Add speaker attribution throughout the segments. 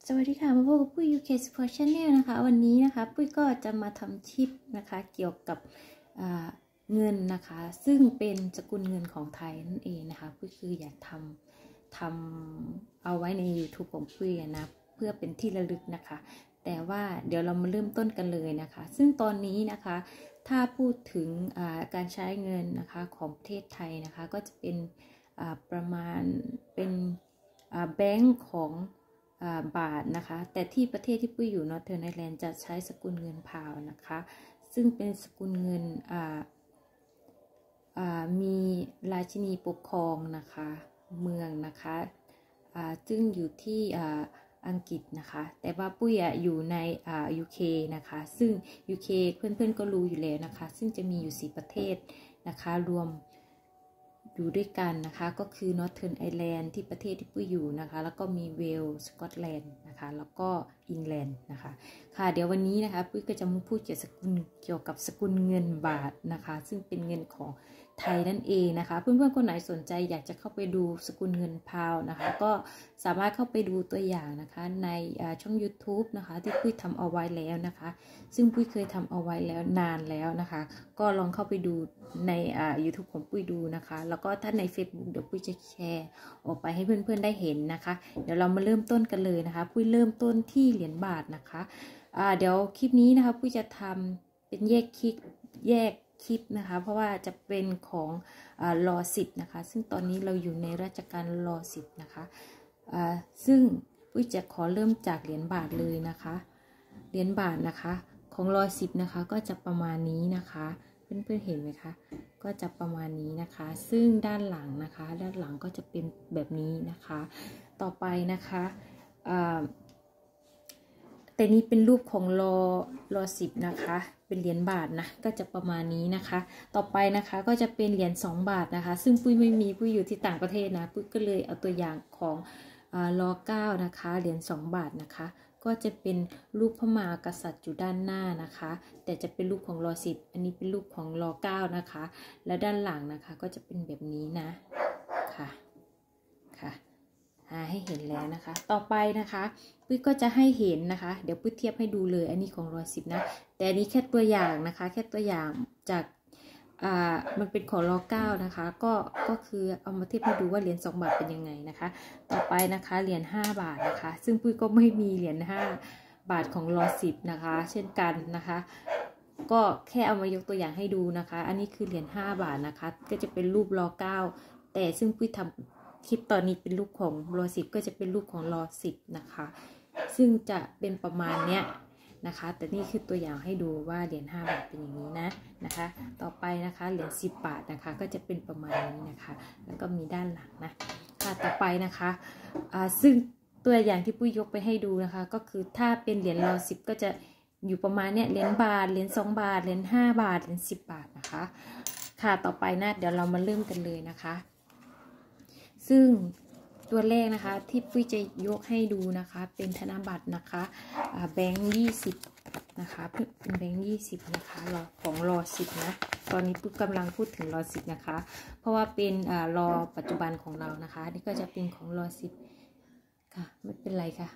Speaker 1: สวัสดีค่ะมาพบกับปุ้ย UK Support Channel นะคะวันนี้นะคะปุ้ยก็จะมาทำคลิปนะคะเกี่ยวกับเงินนะคะซึ่งเป็นสกุลเงินของไทยนั่นเองนะคะปุ้ยคืออยากทำเอาไว้ใน YouTube ของปุ้ยนะเพื่อเป็นที่ระลึกนะคะแต่ว่าเดี๋ยวเรามาเริ่มต้นกันเลยนะคะซึ่งตอนนี้นะคะถ้าพูดถึงการใช้เงินนะคะของประเทศไทยนะคะก็จะเป็นประมาณเป็นแบงก์ของบาทนะคะแต่ที่ประเทศที่ปุ้ยอยู่นอร์เทิร์นไอร์แลนด์จะใช้สกุลเงินพาวนะคะซึ่งเป็นสกุลเงินมีราชินีปกครองนะคะเมืองนะคะซึ่งอยู่ที่อังกฤษนะคะแต่ว่าปุ้ยอยู่ในUK นะคะซึ่ง UK เพื่อนๆก็รู้อยู่แล้วนะคะซึ่งจะมีอยู่4ประเทศนะคะรวมอยู่ด้วยกันนะคะก็คือ Northern Ireland ที่ประเทศที่ปุ้ยอยู่นะคะแล้วก็มีเวลส์สกอตแลนด์นะคะแล้วก็อังกฤษนะคะค่ะเดี๋ยววันนี้นะคะปุ้ยก็จะมาพูดเกี่ยวกับสกุลเงินบาทนะคะซึ่งเป็นเงินของไทยนั่นเองนะคะเพื่อนๆคนไหนสนใจอยากจะเข้าไปดูสกุลเงินพาวนะคะก็สามารถเข้าไปดูตัวอย่างนะคะในช่อง YouTube นะคะที่ปุ้ยทำเอาไว้แล้วนะคะซึ่งปุ้ยเคยทำเอาไว้แล้วนานแล้วนะคะก็ลองเข้าไปดูในYouTube ของปุ้ยดูนะคะแล้วก็ถ้าใน Facebook เดี๋ยวปุ้ยจะแชร์ออกไปให้เพื่อนๆได้เห็นนะคะเดี๋ยวเรามาเริ่มต้นกันเลยนะคะปุ้ยเริ่มต้นที่เหรียญบาทนะคะเดี๋ยวคลิปนี้นะคะปุ้ยจะทำเป็นแยกคลิปนะคะเพราะว่าจะเป็นของรอ10นะคะซึ่งตอนนี้เราอยู่ในราชการรอ10นะคะซึ่งปุ้ยจะขอเริ่มจากเหรียญบาทเลยนะคะเหรียญบาทนะคะของรอ10นะคะก็จะประมาณนี้นะคะเพื่อนๆเห็นไหมคะก็จะประมาณนี้นะคะซึ่งด้านหลังนะคะด้านหลังก็จะเป็นแบบนี้นะคะต่อไปนะคะแต่นี้เป็นรูปของรอ10นะคะเป็นเหรียญบาทนะก็จะประมาณนี้นะคะต่อไปนะคะก็จะเป็นเหรียญ2 บาทนะคะซึ่งปุ้ยไม่มีปุ้ยอยู่ที่ต่างประเทศนะปุ้ยก็เลยเอาตัวอย่างของร9นะคะเหรียญ2 บาทนะคะก็จะเป็นรูปพระมหากษัตริย์อยู่ด้านหน้านะคะแต่จะเป็นรูปของร10อันนี้เป็นรูปของร9นะคะและด้านหลังนะคะก็จะเป็นแบบนี้นะค่ะให้เห็นแล้วนะคะต่อไปนะคะปุ้ยก็จะให้เห็นนะคะเดี๋ยวปุ้ยเทียบให้ดูเลยอันนี้ของ10นะแต่อันนี้แค่ตัวอย่างนะคะแค่ตัวอย่างจากมันเป็นของ9นะคะก็คือเอามาเทียบให้ดูว่าเหรียญ2 บาทเป็นยังไงนะคะต่อไปนะคะเหรียญ5 บาทนะคะซึ่งปุ้ยก็ไม่มีเหรียญ5 บาทของ10นะคะเช่นกันนะคะก็แค่เอามายกตัวอย่างให้ดูนะคะอันนี้คือเหรียญ5 บาทนะคะก็จะเป็นรูป9แต่ซึ่งปุ้ยทำคลิปตอนนี้เป็นรูปของ10ก็จะเป็นรูปของ10นะคะซึ่งจะเป็นประมาณเนี้ยนะคะแต่นี่คือตัวอย่างให้ดูว่าเหรียญ5 บาทเป็นอย่างนี้นะคะต่อไปนะคะเหรียญ10 บาทนะคะก็จะเป็นประมาณนี้นะคะแล้วก็มีด้านหลังนะค่ะต่อไปนะคะซึ่งตัวอย่างที่ปุ้ยยกไปให้ดูนะคะก็คือถ้าเป็นเหรียญ10ก็จะอยู่ประมาณเนี้ยเหรียญบาทเหรียญ2 บาทเหรียญ5 บาทเหรียญ10 บาทนะคะค่ะต่อไปนะเดี๋ยวเรามาเริ่มกันเลยนะคะซึ่งตัวแรกนะคะที่ปุ้ยจะยกให้ดูนะคะเป็นธนบัตรนะคะแบงค์20นะคะเป็นแบงค์20นะคะของ10นะตอนนี้ปุ้ยกำลังพูดถึง10นะคะเพราะว่าเป็นปัจจุบันของเรานะคะนี่ก็จะเป็นของ10ค่ะไม่เป็นไรค่ะ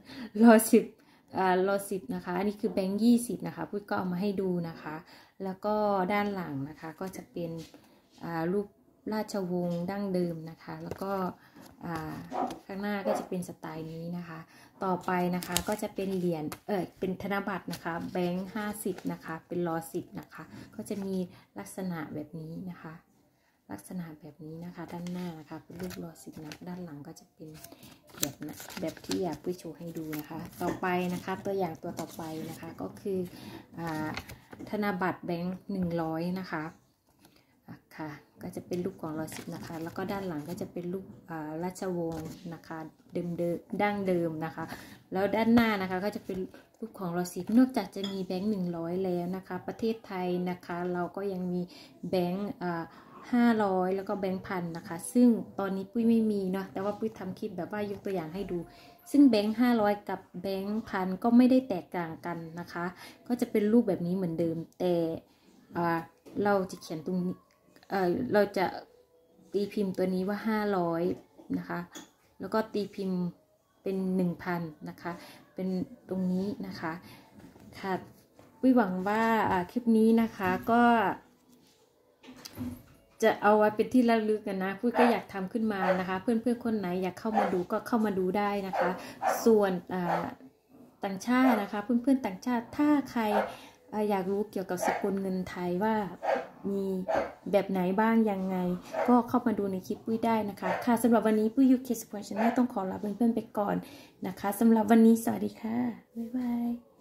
Speaker 1: 10นะคะอันนี้คือแบงค์20นะคะปุ้ยก็เอามาให้ดูนะคะแล้วก็ด้านหลังนะคะก็จะเป็นรูปราชวงศ์ดั้งเดิมนะคะแล้วก็ข้างหน้าก็จะเป็นสไตล์นี้นะคะต่อไปนะคะก็จะเป็นเหรียญเป็นธนบัตรนะคะแบงค์50นะคะเป็น10นะคะก็จะมีลักษณะแบบนี้นะคะลักษณะแบบนี้นะคะด้านหน้านะคะเป็นรูป10นะด้านหลังก็จะเป็นแบบที่อยากปุ้ยโชว์ให้ดูนะคะต่อไปนะคะตัวอย่างตัวต่อไปนะคะก็คือธนบัตรแบงค์100นะคะค่ะก็จะเป็นรูปของ10นะคะแล้วก็ด้านหลังก็จะเป็นรูปราชวงศ์นะคะดั้งเดิมนะคะแล้วด้านหน้านะคะก็จะเป็นรูปของ10นอกจากจะมีแบงค์100แล้วนะคะประเทศไทยนะคะเราก็ยังมีแบงค์500แล้วก็แบงค์พันนะคะซึ่งตอนนี้ปุ้ยไม่มีเนาะแต่ว่าปุ้ยทำคลิปแบบว่ายกตัวอย่างให้ดูซึ่งแบงค์500กับแบงค์พันก็ไม่ได้แตกต่างกันนะคะก็จะเป็นรูปแบบนี้เหมือนเดิมแต่เราจะเขียนตรงนี้เราจะตีพิมพ์ตัวนี้ว่า500นะคะแล้วก็ตีพิมพ์เป็น 1,000 นะคะเป็นตรงนี้นะคะค่ะปุ้ยหวังว่าคลิปนี้นะคะก็จะเอาไว้เป็นที่ระลึกกันนะปุ้ยก็อยากทำขึ้นมานะคะเพื่อนคนไหนอยากเข้ามาดูก็เข้ามาดูได้นะคะส่วนต่างชาตินะคะเพื่อนต่างชาติถ้าใครอยากรู้เกี่ยวกับสกุลเงินไทยว่ามีแบบไหนบ้างยังไงก็เข้ามาดูในคลิปปุ้ยได้นะคะค่ะสำหรับวันนี้ปุ้ยยูเคสปอนเซอร์ต้องขอลาเพื่อนๆไปก่อนนะคะสำหรับวันนี้สวัสดีค่ะบ๊ายบาย